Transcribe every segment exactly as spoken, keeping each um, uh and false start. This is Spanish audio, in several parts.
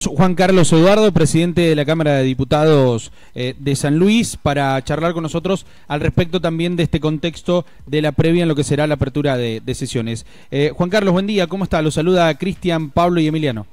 Juan Carlos Eduardo, presidente de la Cámara de Diputados eh, de San Luis, para charlar con nosotros al respecto también de este contexto de la previa en lo que será la apertura de, de sesiones. Eh, Juan Carlos, buen día, ¿cómo está? Los saluda Cristian, Pablo y Emiliano.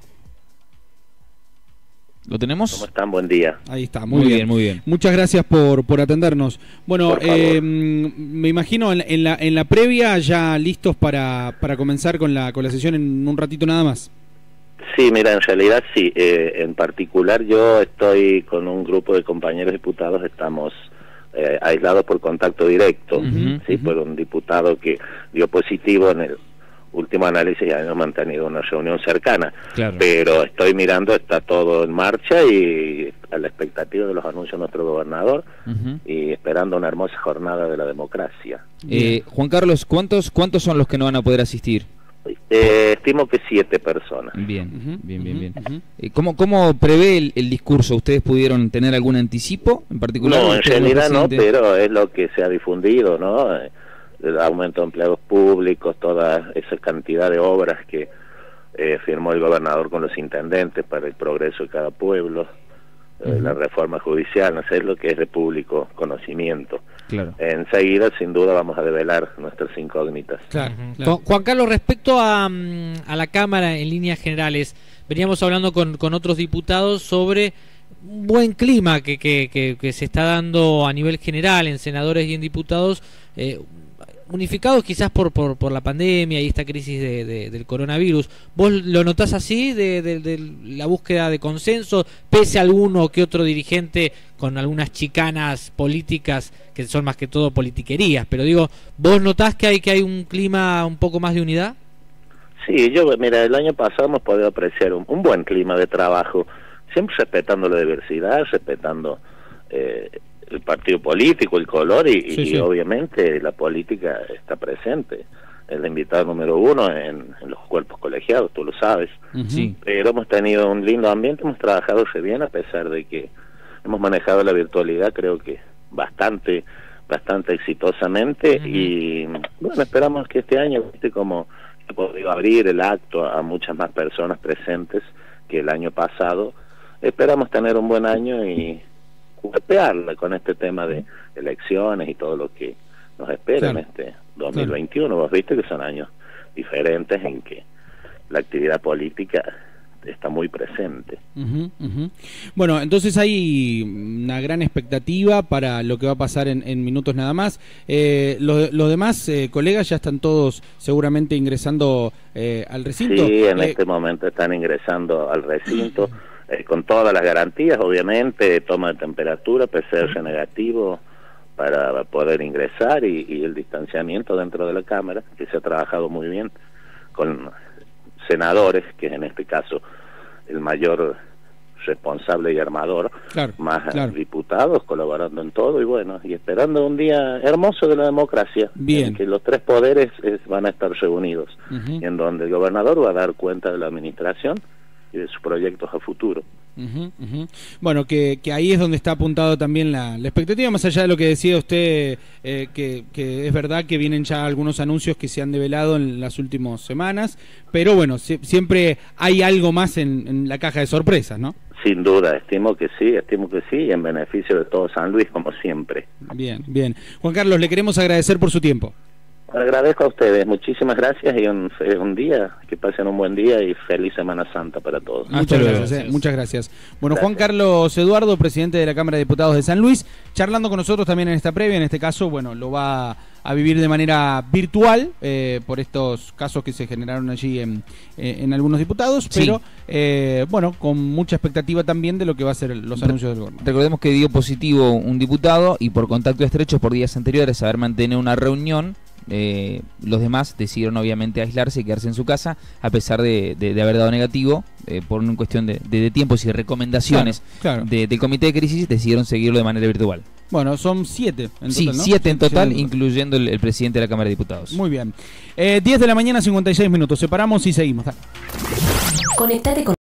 ¿Lo tenemos? ¿Cómo están? Buen día. Ahí está, muy, Muy bien. bien, muy bien. Muchas gracias por, por atendernos. Bueno, eh, me imagino en, en, la, en la previa ya listos para, para comenzar con la, con la sesión en un ratito nada más. Sí, mira, en realidad sí. Eh, en particular yo estoy con un grupo de compañeros diputados, estamos eh, aislados por contacto directo, Uh-huh, sí, uh-huh. por un diputado que dio positivo en el último análisis y hemos mantenido una reunión cercana. Claro. Pero estoy mirando, está todo en marcha y a la expectativa de los anuncios de nuestro gobernador Uh-huh. y esperando una hermosa jornada de la democracia. Eh, Juan Carlos, ¿cuántos cuántos son los que no van a poder asistir? Eh, estimo que siete personas. Bien, Uh-huh, bien, bien, bien. uh-huh. Eh, ¿Cómo, cómo prevé el, el discurso? ¿Ustedes pudieron tener algún anticipo en particular? No, en ¿Usted como realidad no, presidente? pero es lo que se ha difundido, ¿no? Eh, El aumento de empleados públicos, toda esa cantidad de obras que eh, firmó el gobernador con los intendentes para el progreso de cada pueblo, eh, Uh-huh. la reforma judicial, no sé, es lo que es de público conocimiento. Claro. Enseguida, sin duda, vamos a develar nuestras incógnitas. Claro, Uh-huh. claro. Juan, Juan Carlos, respecto a, mm, a la Cámara en líneas generales, veníamos hablando con, con otros diputados sobre un buen clima que, que, que, que se está dando a nivel general en senadores y en diputados, eh, unificados quizás por, por, por la pandemia y esta crisis de, de, del coronavirus. ¿Vos lo notás así, de, de, de la búsqueda de consenso, pese a alguno que otro dirigente con algunas chicanas políticas que son más que todo politiquerías? Pero digo, ¿vos notás que hay, que hay un clima un poco más de unidad? Sí, yo, mira, el año pasado hemos podido apreciar un, un buen clima de trabajo, siempre respetando la diversidad, respetando eh, el partido político, el color y, Sí, y sí. obviamente la política está presente. Es el invitado número uno en, en los cuerpos colegiados, tú lo sabes. Uh-huh. Sí. Pero hemos tenido un lindo ambiente, hemos trabajado re bien a pesar de que hemos manejado la virtualidad, creo que bastante bastante exitosamente. Uh-huh. Y bueno, esperamos que este año, viste, como he podido abrir el acto a muchas más personas presentes que el año pasado, esperamos tener un buen año y golpearla con este tema de elecciones y todo lo que nos espera Claro. en este dos mil veintiuno. Vos viste que son años diferentes en que la actividad política está muy presente. Uh-huh, uh-huh. Bueno, entonces hay una gran expectativa para lo que va a pasar en, en minutos nada más. Eh, los, los demás eh, colegas ya están todos seguramente ingresando eh, al recinto. Sí, en Eh, este momento están ingresando al recinto eh, con todas las garantías, obviamente, toma de temperatura, P C R negativo para poder ingresar y, y el distanciamiento dentro de la Cámara, que se ha trabajado muy bien con senadores, que en este caso el mayor responsable y armador, Claro, más claro. diputados colaborando en todo y bueno, y esperando un día hermoso de la democracia, Bien. en que los tres poderes es, van a estar reunidos, Uh-huh. y en donde el gobernador va a dar cuenta de la administración y de sus proyectos a futuro. Uh-huh, uh-huh. Bueno, que, que ahí es donde está apuntado también la, la expectativa, más allá de lo que decía usted, eh, que, que es verdad que vienen ya algunos anuncios que se han develado en las últimas semanas, pero bueno, si, siempre hay algo más en, en la caja de sorpresas, ¿no? Sin duda, estimo que sí, estimo que sí, y en beneficio de todo San Luis, como siempre. Bien, bien. Juan Carlos, le queremos agradecer por su tiempo. Agradezco a ustedes, muchísimas gracias y un, un día, que pasen un buen día y feliz Semana Santa para todos. Muchas Hasta luego. gracias, eh, muchas gracias. Bueno, Gracias. Juan Carlos Eduardo, presidente de la Cámara de Diputados de San Luis, charlando con nosotros también en esta previa. En este caso, bueno, lo va a vivir de manera virtual eh, por estos casos que se generaron allí en, eh, en algunos diputados, Sí. pero eh, bueno, con mucha expectativa también de lo que va a ser los anuncios del gobierno. Recordemos que dio positivo un diputado y por contacto estrecho por días anteriores a haber mantenido una reunión, eh, los demás decidieron obviamente aislarse y quedarse en su casa a pesar de, de, de haber dado negativo, eh, por una cuestión de, de, de tiempos y recomendaciones Claro, claro. de- del comité de crisis, decidieron seguirlo de manera virtual. Bueno, son siete en Sí, total, ¿no? siete en total, Siete en incluyendo el, el presidente de la Cámara de Diputados. Muy bien. Eh, diez de la mañana, cincuenta y seis minutos. Separamos y seguimos. Dale. Conectate con